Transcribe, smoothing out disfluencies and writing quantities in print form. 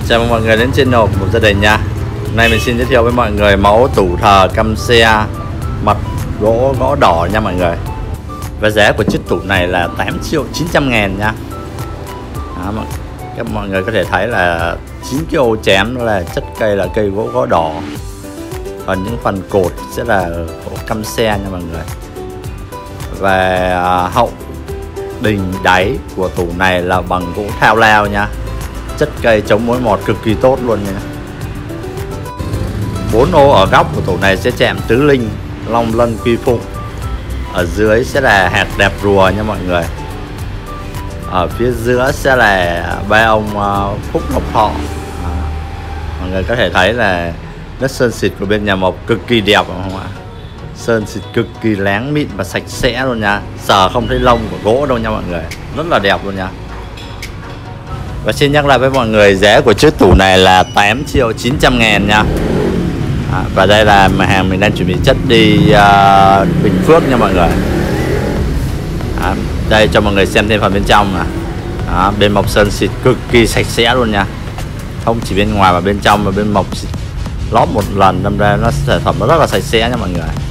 Chào mừng mọi người đến channel Một Gia Đình nha. Hôm nay mình xin giới thiệu với mọi người mẫu tủ thờ căm xe mặt gỗ đỏ nha mọi người. Và giá của chiếc tủ này là 8.900.000 nha. Đó, các mọi người có thể thấy là 9 cái ô chém đó là chất cây là cây gỗ đỏ. Còn những phần cột sẽ là gỗ căm xe nha mọi người. Và hậu đình đáy của tủ này là bằng gỗ thao lao nha. Chất cây chống mối mọt cực kỳ tốt luôn nha. 4 ô ở góc của tủ này sẽ chạm tứ linh, long lân quy phụng. Ở dưới sẽ là hạt đẹp rùa nha mọi người. Ở phía giữa sẽ là ba ông phúc lộc thọ. Mọi người có thể thấy là đất sơn xịt của bên nhà Mộc cực kỳ đẹp không ạ? Sơn xịt cực kỳ láng mịn và sạch sẽ luôn nha. Sờ không thấy lông của gỗ đâu nha mọi người. Rất là đẹp luôn nha. Và xin nhắc lại với mọi người, giá của chiếc tủ này là 8.900.000 nha. Và đây là mặt hàng mình đang chuẩn bị chất đi Bình Phước nha mọi người. Đây cho mọi người xem thêm phần bên trong nè. Bên Mộc sơn xịt cực kỳ sạch sẽ luôn nha. Không chỉ bên ngoài mà bên trong, mà bên Mộc xịt lót một lần đâm ra nó sản phẩm nó rất là sạch sẽ nha mọi người.